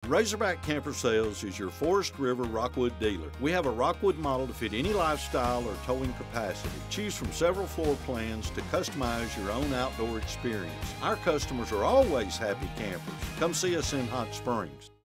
Razorback Camper Sales is your Forest River Rockwood dealer. We have a Rockwood model to fit any lifestyle or towing capacity. Choose from several floor plans to customize your own outdoor experience. Our customers are always happy campers. Come see us in Hot Springs.